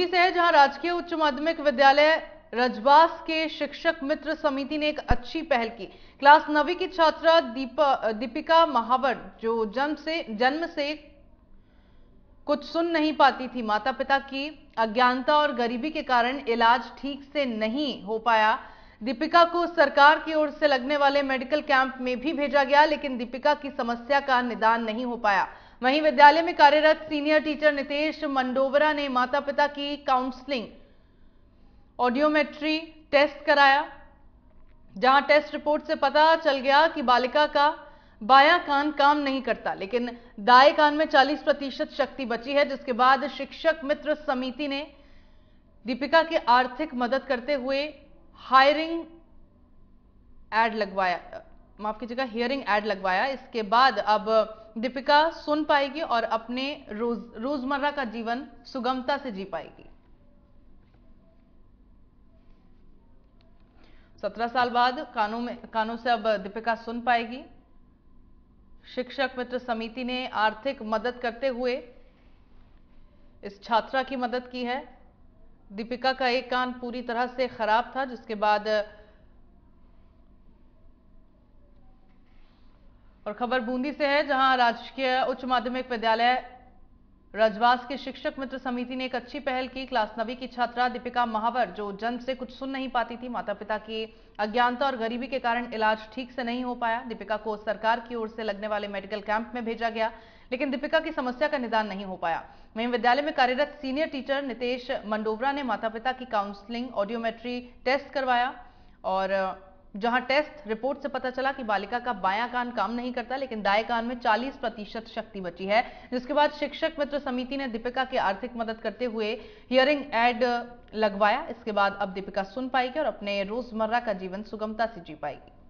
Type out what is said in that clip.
से है, जहां राजकीय उच्च माध्यमिक विद्यालय रजवास के शिक्षक मित्र समिति ने एक अच्छी पहल की। क्लास 9वीं की छात्रा दीपिका महावर, जो जन्म से कुछ सुन नहीं पाती थी, माता पिता की अज्ञानता और गरीबी के कारण इलाज ठीक से नहीं हो पाया। दीपिका को सरकार की ओर से लगने वाले मेडिकल कैंप में भी भेजा गया, लेकिन दीपिका की समस्या का निदान नहीं हो पाया। वहीं विद्यालय में कार्यरत सीनियर टीचर नितेश मंडोवरा ने माता पिता की काउंसलिंग, ऑडियोमेट्री टेस्ट कराया, जहां टेस्ट रिपोर्ट से पता चल गया कि बालिका का बायां कान काम नहीं करता, लेकिन दाएं कान में 40% शक्ति बची है। जिसके बाद शिक्षक मित्र समिति ने दीपिका की आर्थिक मदद करते हुए हियरिंग एड लगवाया। इसके बाद अब दीपिका सुन पाएगी और अपने रोजमर्रा का जीवन सुगमता से जी पाएगी। 17 साल बाद कानों से अब दीपिका सुन पाएगी। शिक्षक मित्र समिति ने आर्थिक मदद करते हुए इस छात्रा की मदद की है। दीपिका का एक कान पूरी तरह से खराब था, जिसके बाद और खबर बूंदी से है, जहां राजकीय उच्च माध्यमिक विद्यालय रजवास के शिक्षक मित्र समिति ने एक अच्छी पहल की। क्लास 9वीं की छात्रा दीपिका महावर, जो जन्म से कुछ सुन नहीं पाती थी, माता पिता की अज्ञानता और गरीबी के कारण इलाज ठीक से नहीं हो पाया। दीपिका को सरकार की ओर से लगने वाले मेडिकल कैंप में भेजा गया, लेकिन दीपिका की समस्या का निदान नहीं हो पाया। वहीं विद्यालय में कार्यरत सीनियर टीचर नितेश मंडोवरा ने माता पिता की काउंसलिंग, ऑडियोमेट्री टेस्ट करवाया, और जहां टेस्ट रिपोर्ट से पता चला कि बालिका का बायां कान काम नहीं करता, लेकिन दाएं कान में 40% शक्ति बची है। जिसके बाद शिक्षक मित्र समिति ने दीपिका की आर्थिक मदद करते हुए हियरिंग एड लगवाया। इसके बाद अब दीपिका सुन पाएगी और अपने रोजमर्रा का जीवन सुगमता से जी पाएगी।